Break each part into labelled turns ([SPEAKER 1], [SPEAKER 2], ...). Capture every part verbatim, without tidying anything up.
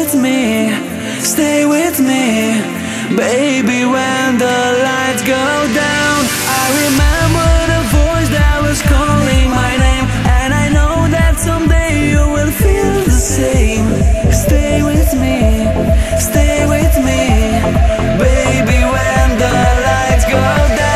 [SPEAKER 1] with me, stay with me, baby, when the lights go down. I remember the voice that was calling my name, and I know that someday you will feel the same. Stay with me, stay with me, baby, when the lights go down.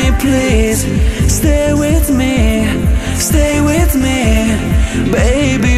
[SPEAKER 1] Please stay with me, stay with me, baby.